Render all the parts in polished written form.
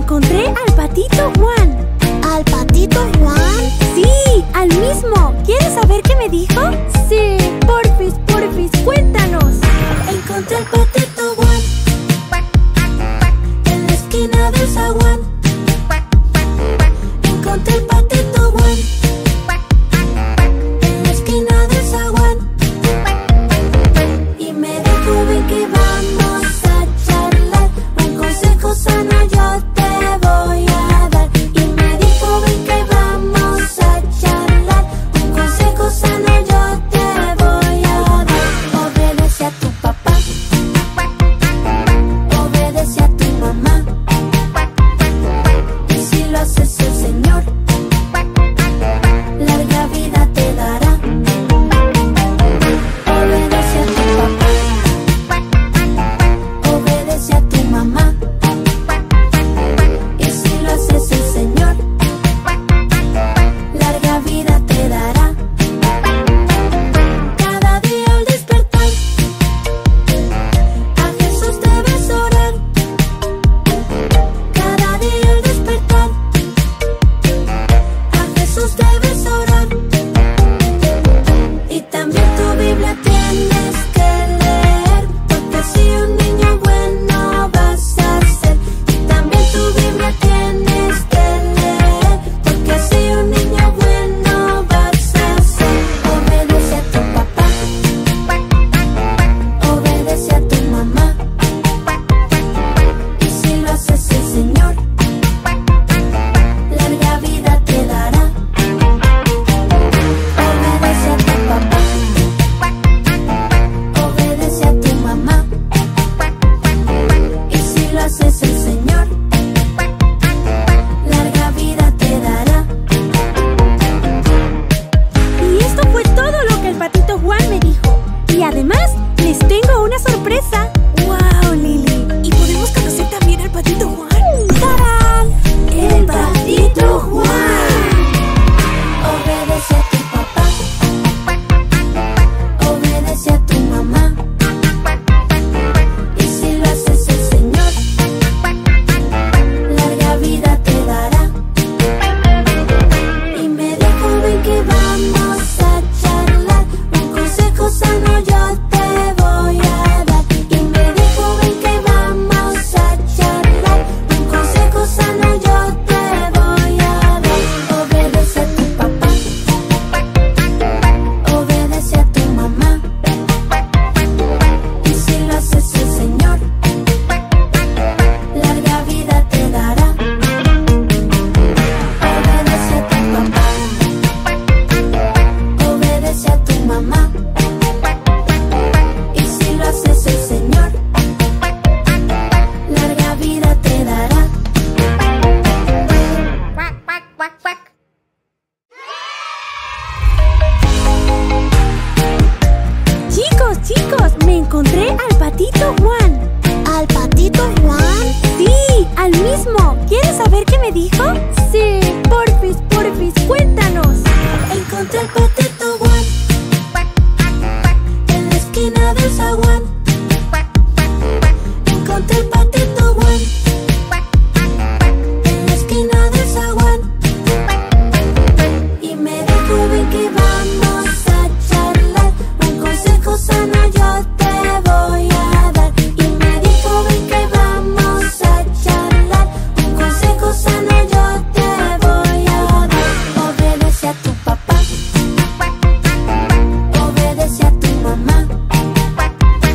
encontré al patito Juan. ¿Al patito Juan? Sí, al mismo. ¿Quieres saber qué me dijo? Sí, porfis, cuéntanos. Encontré al patito Juan en la esquina del zaguán. Encontré al patito Juan en la esquina del zaguán. Y me dijo, ven que vamos a charlar, un consejo sano yo te voy a dar. Y me dijo, ven que vamos a charlar, un consejo sano yo te voy a dar. Obedece a tu papá, obedece a tu mamá, y si lo haces el Señor larga vida te dará. Obedece a tu papá, obedece a tu mamá, y si lo haces el Señor larga vida te dará. Cada día al despertar a Jesús debes orar. Cada día al despertar a Jesús debes orar. Y también tu Biblia tienes que leer, porque si un niño bueno vas a ser. Y también tu Biblia tienes que leer, porque si un niño bueno vas a ser. Obedece a tu papá, obedece a tu mamá, y si lo haces el Señor larga vida te dará. Obedece a tu papá, obedece a tu mamá, y si lo haces el Señor larga vida te dará. Y esto fue todo lo que el patito Juan me dijo. Y además, les tengo una sorpresa. ¡Wow, Lili! ¿Y podemos conocer también al patito Juan? ¡Tarán! El patito Juan. Obedece a tu papá, obedece a tu mamá, y si lo haces el Señor larga vida te dará. Y me dijo, ven que vamos a charlar, un consejo sano yo te voy a dar. Y me dijo, ven que vamos a charlar, un consejo sano yo te voy a dar. Obedece a tu papá, obedece a tu mamá, y si lo haces el Señor larga vida te dará. Obedece a tu papá, obedece a tu mamá, y si lo haces el Señor larga vida te dará. Chicos, me encontré al patito Juan. ¿Al patito Juan? Sí, al mismo. ¿Quieres saber qué me dijo? Sí, porfis, cuéntanos. Encontré al patito Juan en la esquina del zaguán. Encontré al patito Juan en la esquina del zaguán. Y me dijo, ven que vamos a charlar, un consejo sano yo te voy a dar. Y me dijo, ven que vamos a charlar, un consejo sano yo te voy a dar. Obedece a tu papá, obedece a tu mamá,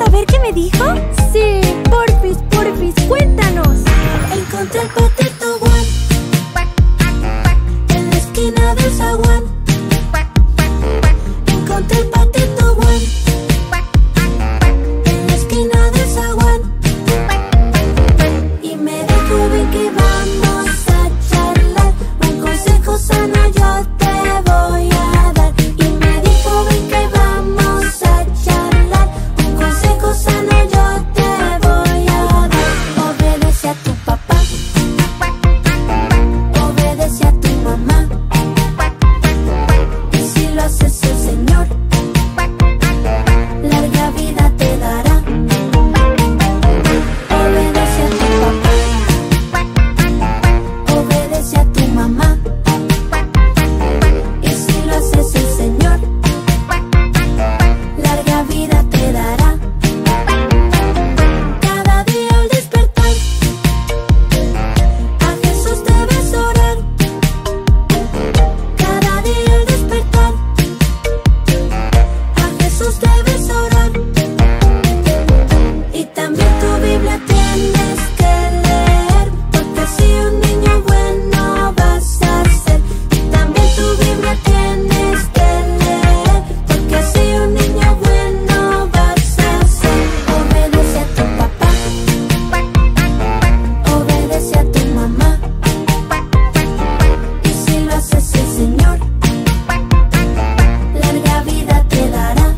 saber qué me dijo? Sí, porfis, porfis, cuéntanos. Encontré el patito Juan en la esquina del zaguán. Encontré el patito Juan en la esquina del zaguán. Y me dijo, ven que vamos a charlar, un consejo sano yo te voy a dar. Y me dijo, ven que vamos a charlar, un consejo sano yo te voy a dar. Obedece a tu papá, obedece a tu mamá, y si lo haces el Señor larga vida te dará. Obedece a tu papá, obedece a tu mamá, y si lo haces el Señor larga vida te dará. Cada día al despertar a Jesús debes orar. Cada día al despertar a Jesús debes orar. Y también tu Biblia tienes que leer, porque si un niño bueno vas a ser. Y también tu Biblia tienes que leer, porque si un niño bueno vas a ser. Obedece a tu papá, obedece a tu mamá, y si lo haces el Señor larga vida te dará.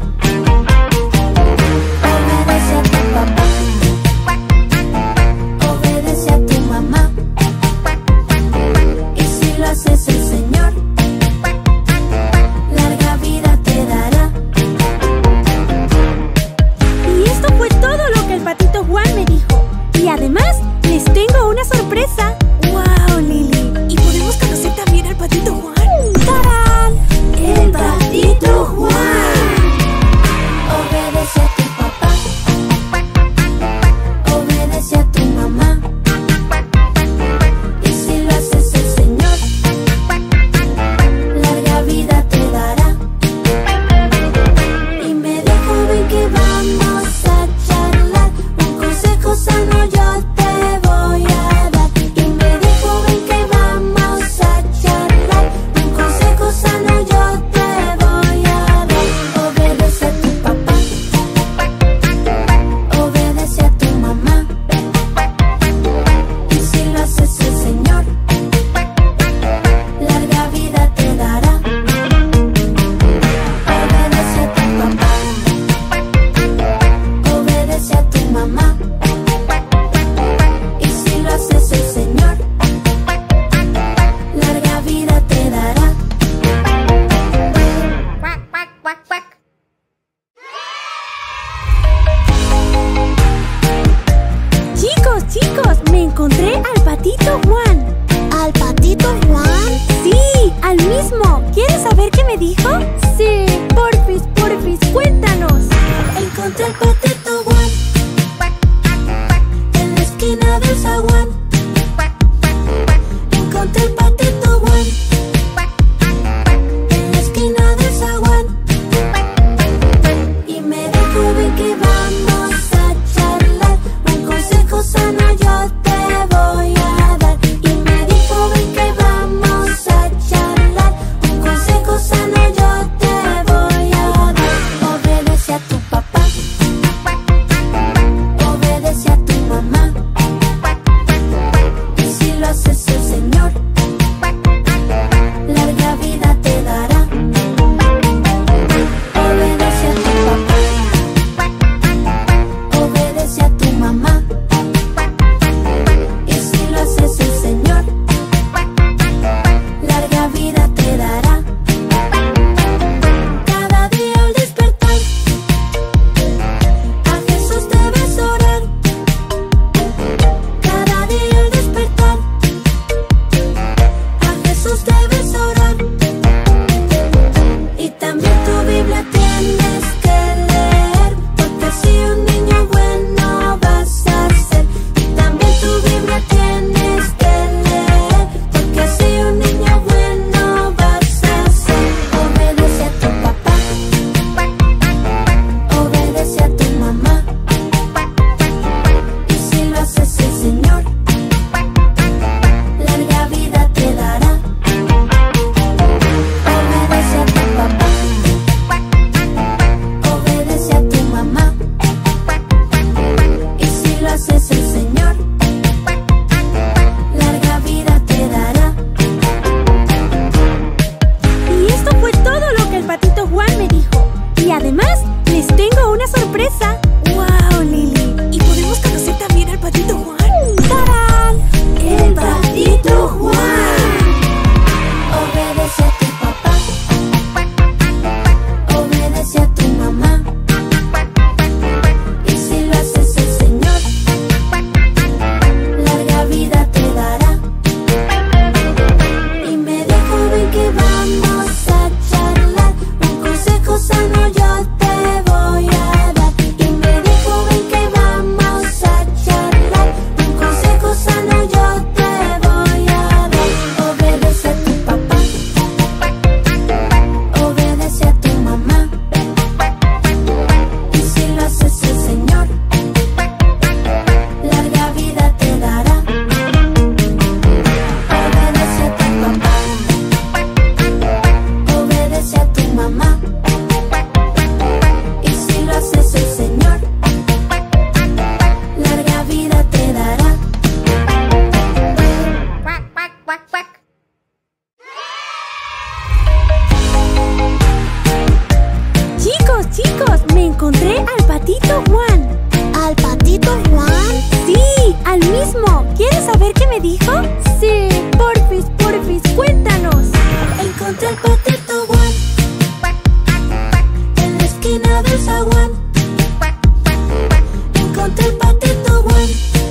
Obedece a tu papá, obedece a tu mamá, y si lo haces el Señor larga vida te dará. Y esto fue todo lo que el patito Juan me dijo. Y además, les tengo una sorpresa. ¡Wow, Lili! ¿Y podemos conocer también al patito Juan? ¡Tarán! El patito Juan. Obedece a tu papá, obedece a tu mamá, y si lo haces el Señor larga vida te dará. Y me dijo, ven que vamos a charlar, un consejo sano yo te voy a dar. Y me dijo, ven que vamos a charlar, un consejo sano yo te voy a dar. Obedece a tu papá, obedece a tu mamá, y si lo haces el Señor larga vida te dará. Obedece a tu papá, obedece a tu mamá, y si lo haces el Señor larga vida te dará. Chicos, chicos, me encontré al patito Juan. ¿Al patito Juan? Sí, al mismo. ¿Quieres saber qué me dijo? Sí, porfis, porfis, cuéntanos. Encontré el patito Juan en la esquina del zaguán. Encontré el patito Juan en la esquina del zaguán. Y me dijo, ven que vamos a charlar, un consejo sano yo te voy a dar. Y me dijo, ven que vamos a charlar, un consejo sano yo te voy a dar. Obedece a tu papá, saber qué me dijo? Sí, porfis, porfis, cuéntanos. Encontré el patito Juan en la esquina del zaguán. Encontré el patito Juan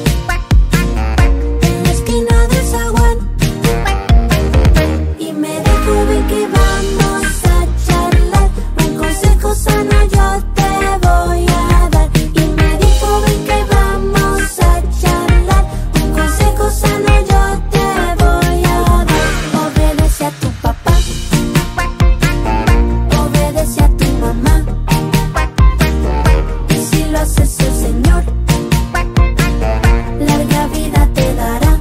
en la esquina del zaguán. Y me dijo: ven que vamos a charlar, un consejo sano yo te voy a dar. Y me dijo: ven que vamos a charlar, un consejo sano yo te voy a dar. Obedece a tu papá, obedece a tu mamá, y si lo haces el Señor larga vida te dará.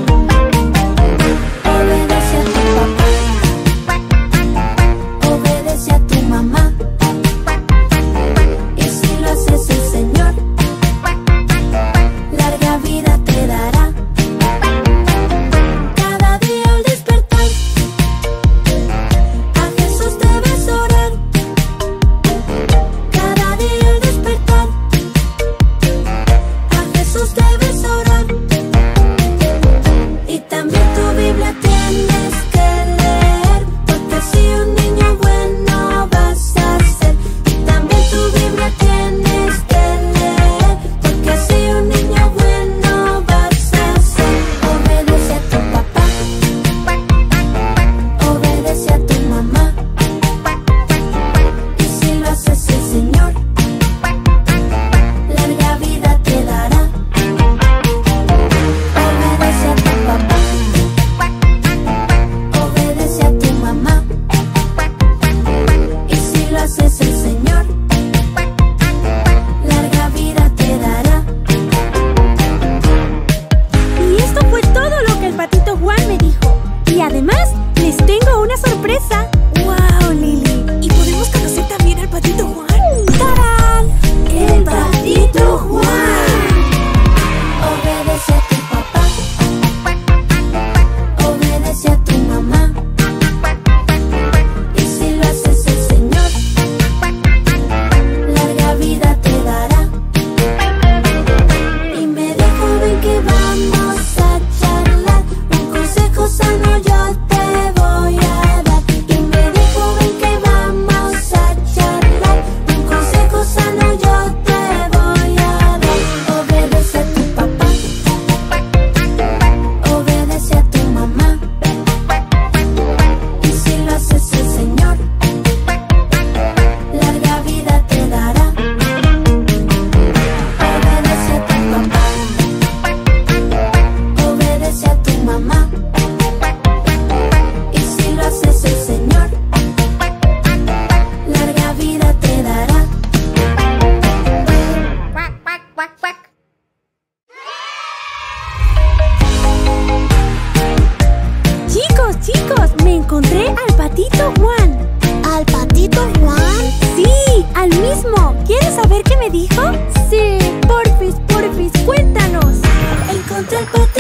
Obedece a tu papá, obedece a tu mamá, y si lo haces el Señor larga vida te dará. Cada día al despertar a Jesús debes orar. Cada día al despertar a Jesús debes orar. Y también tu Biblia tienes que leer, porque si un niño bueno vas a ser. Y también tu Biblia tienes que leer, porque si un niño bueno vas a ser. Obedece a tu papá, obedece a tu mamá, y si lo haces el Señor larga vida te dará. Obedece a tu papá, obedece a tu mamá, y si lo haces el Señor larga vida te dará. Y esto fue todo lo que el patito Juan me dijo. Y además, les tengo una sorpresa. ¡Wow, Lili! ¿Y podemos conocer también al patito Juan? ¡Tarán! El patito Juan. Obedece a tu papá, obedece a tu mamá, y si lo haces el Señor larga vida te dará. Y me dijo: ven que vamos a charlar, un consejo sano yo te voy a dar. Y me dijo: ven que vamos a charlar, un consejo sano yo te voy a dar. Obedece a tu papá, obedece a tu mamá, y si lo haces el Señor larga vida te dará. Obedece a tu papá, obedece a tu mamá, y si lo haces el Señor larga vida te dará. Chicos, chicos, me encontré al patito Juan. ¿Al patito Juan? Sí, al mismo. ¿Quieres saber qué me dijo? Sí, porfis, porfis, cuéntanos. Encontré el patito